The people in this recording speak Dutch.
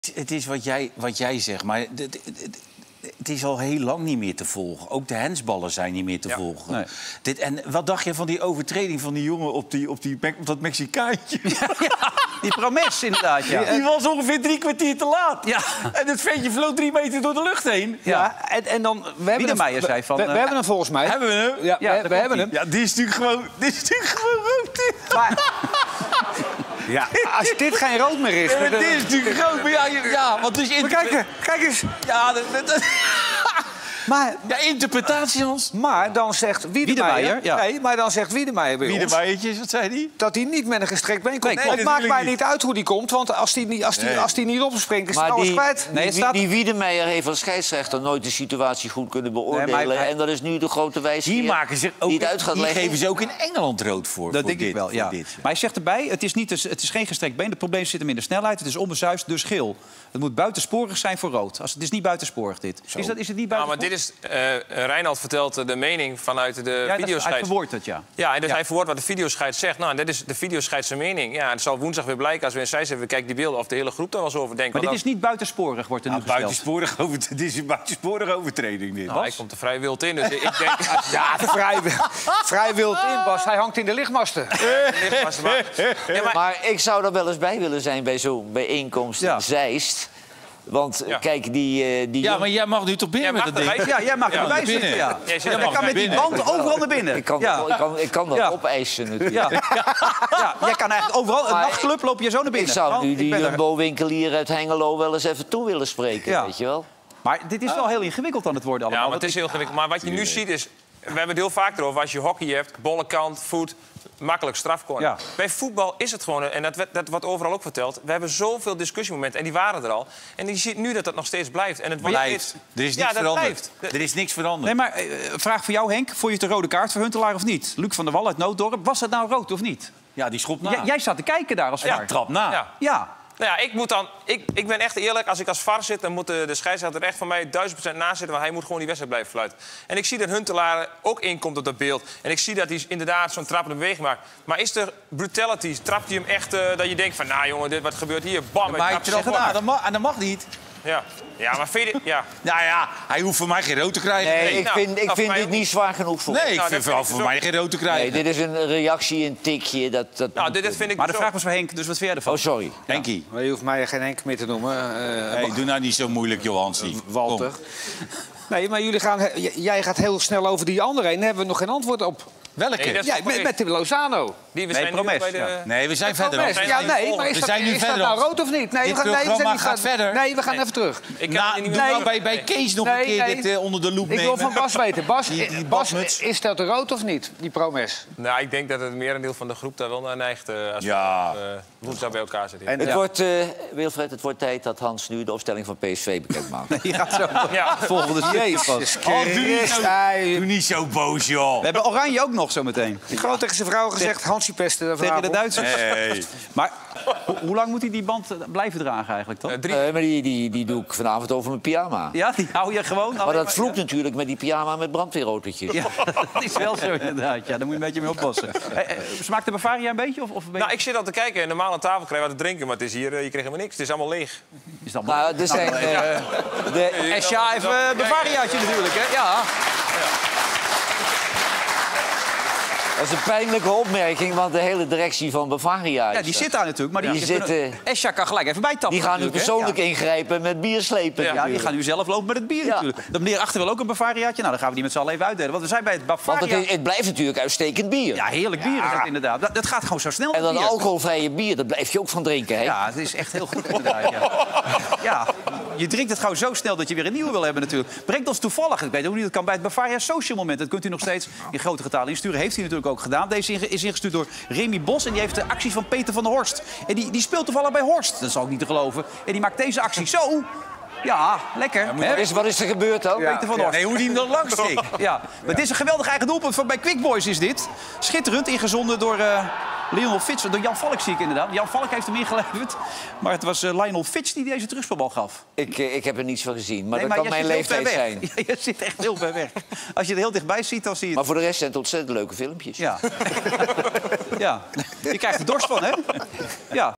Het is wat jij zegt, maar het is al heel lang niet meer te volgen. Ook de hensballen zijn niet meer te volgen. Nee. En wat dacht je van die overtreding van die jongen op dat Mexicaantje? Ja, die Promes inderdaad, ja. Die was ongeveer 3 kwartier te laat. Ja. En het ventje vloog 3 meter door de lucht heen. Ja, en dan... Wiedemeyer zei van... We hebben hem volgens mij. Hebben we hem? Ja, we hebben hem. Ja, die is natuurlijk gewoon rood. Ja, als dit geen rood meer is... Dit is natuurlijk rood, maar ja, want het is... Maar kijk eens. Ja, Maar, ja, interpretatie, Hans. maar dan zegt Wiedemeyer... Ja. Nee, maar dan zegt Wiedemeyer bij ons... Wiedemeiertjes, wat zei hij? Dat hij niet met een gestrekt been komt. Nee, Het maakt mij niet. niet uit hoe die komt, want als die niet opspringt, is het alles kwijt. Nee, die Wiedemeyer heeft als scheidsrechter nooit de situatie goed kunnen beoordelen. Nee, en dat is nu de grote wijze Die maken ze ook, die het uit gaat die leggen. geven ze ook in Engeland rood voor. Dat voor denk dit, ik wel, ja. dit. Maar hij zegt erbij, het is geen gestrekt been. Het probleem zit hem in de snelheid. Het is onbezuist, dus geel. Het moet buitensporig zijn voor rood. Het is niet buitensporig, dit. Is het niet buitensporig? Nou, maar dit is... Reinald vertelt de mening vanuit de videoscheids. Hij verwoordt het, ja. Ja, en dus hij verwoordt wat de videoscheids zegt. Nou, dit is de videoscheids mening. Ja, het zal woensdag weer blijken als we in Sijs hebben. We kijken die beelden of de hele groep daar wel eens over denkt. Maar dit is niet buitensporig, wordt er nu gesteld. Dit is een buitensporige overtreding, dit. Nou, hij komt er vrij wild in, dus ik denk... Ja, vrij wild in, Bas. Hij hangt in de lichtmasten. Maar ik zou er wel eens bij willen zijn bij zo'n bijeenkomst in Zeist. Want kijk, die Ja, maar jij mag nu toch binnen met dat ding? Ja, jij mag erbij zitten. Ja. Jij kan met die band overal naar binnen. ik kan dat opeisen natuurlijk. Ja, jij kan eigenlijk overal, een nachtclub loop je zo naar binnen. Ik zou nu die Jumbo-winkelier uit Hengelo wel eens even toe willen spreken, weet je wel. Maar dit is wel heel ingewikkeld aan het worden allemaal. Ja, maar het is heel ingewikkeld. Maar wat je nu ziet is... We hebben het heel vaak erover. Als je hockey hebt, bollenkant, voet, makkelijk strafcorner. Ja. Bij voetbal is het gewoon, en dat wordt overal ook verteld... we hebben zoveel discussiemomenten, en die waren er al. En je ziet nu dat dat nog steeds blijft. En het Blijft. Er is niks veranderd. Er is niks veranderd. Nee, maar vraag voor jou, Henk. Vond je het een rode kaart voor Huntelaar of niet? Luc van der Wal uit Nooddorp. Was het nou rood of niet? Ja, die schopt na. Jij zat te kijken daar als VAR. Ja, trap na. Ja. Nou ja, ik ben echt eerlijk. Als ik als VAR zit, dan moet de scheidsrechter er echt van mij 1000% naast zitten. Want hij moet gewoon die wedstrijd blijven fluiten. En ik zie dat Huntelaar ook inkomt op dat beeld. En ik zie dat hij inderdaad zo'n trappende beweging maakt. Maar is er brutality? Trapt hij hem echt dat je denkt van... Nou jongen, wat gebeurt hier? Bam, Maar hij trapt en dat mag niet. Ja, maar vind je... Ja. Nou ja, hij hoeft voor mij geen rood te krijgen. Nee, ik vind dit niet zwaar genoeg voor. Nee, ik vind vooral voor mij geen rood te krijgen. Nee, dit is een reactie, een tikje. Dit vind ik Maar de vraag was voor Henk, dus wat vind jij ervan? Oh, sorry. Henkie. Maar je hoeft mij geen Henk meer te noemen. Doe nou niet zo moeilijk, Johansie. Walter. Nee, maar jij gaat heel snel over die andere heen. Daar hebben we nog geen antwoord op. Welke? Met de Lozano. We zijn Promes, nu bij de... Nee, we zijn verder. Promes. Ja, nee, maar is dat nou rood of niet? Nee, programma gaat verder. Nee, we gaan even terug. Bij Kees nog een keer dit onder de loep nemen. Ik wil van Bas weten. Bas, is dat rood of niet, die Promes? Nou, ik denk dat het merendeel van de groep daar wel naar neigt. Als we woensdag bij elkaar zitten. Het wordt, Wilfred, het wordt tijd dat Hans nu de opstelling van PSV bekend maakt. Je gaat zo volgende Jezus Doe niet zo boos, joh. We hebben Oranje ook nog zo meteen. Die gewoon tegen zijn vrouw gezegd, Hansie pesten Tegen de Duitsers. Nee. Maar hoe lang moet hij die band blijven dragen eigenlijk dan? Maar die doe ik vanavond over mijn pyjama. Ja, die hou je gewoon. Maar dat vloekt natuurlijk met die pyjama met brandweerautootjes. Ja, dat is wel zo inderdaad. Ja, daar moet je een beetje mee oppassen. Smaakt de Bavaria een beetje? Of een beetje? Nou, ik zit al te kijken. Normaal aan tafel krijg je wat te drinken, maar het is hier, je krijgt helemaal niks. Het is allemaal leeg. Is dat Nou, er zijn... Esja even Bavariaatje natuurlijk, hè? Ja. Dat is een pijnlijke opmerking, want de hele directie van Bavaria... Ja, die zit daar natuurlijk. Maar Esja kan gelijk even bijtappen. Die gaan nu persoonlijk ingrijpen met bier slepen. Ja, die gaan nu zelf lopen met het bier natuurlijk. De meneer achter wil ook een Bavariaatje. Nou, dan gaan we die met z'n allen even uitdelen. Want we zijn bij het Bavaria... Want het blijft natuurlijk uitstekend bier. Ja, heerlijk bier is dat inderdaad. Dat gaat gewoon zo snel. En dat alcoholvrije bier, daar blijf je ook van drinken, hè? Ja, het is echt heel goed inderdaad. Ja, je drinkt het gewoon zo snel dat je weer een nieuwe wil hebben natuurlijk. Brengt ons toevallig, ik weet ook niet, dat kan bij het Bavaria Social Moment. Dat kunt u nog steeds in grote getalen insturen. Heeft hij natuurlijk ook gedaan. Deze is ingestuurd door Remy Bos en die heeft de actie van Peter van der Horst. En die speelt toevallig bij Horst. Dat is ook niet te geloven. En die maakt deze actie zo. Ja, lekker. Wat is er gebeurd dan? Peter van der Horst. Nee, hoe die hem dan langs stikt. Ja, maar dit is een geweldig eigen doelpunt van bij Quick Boys is dit. Schitterend, ingezonden door Lionel Fitz. Door Jan Valk zie ik inderdaad. Jan Valk heeft hem ingeleverd. Maar het was Lionel Fitz die deze terugspelbal gaf. Ik heb er niets van gezien, maar dat kan mijn leeftijd zijn. Ja, je zit echt heel ver weg. Als je er heel dichtbij ziet, dan zie je het. Maar voor de rest zijn het ontzettend leuke filmpjes. Ja. Ja. Je krijgt er dorst van, hè? Ja.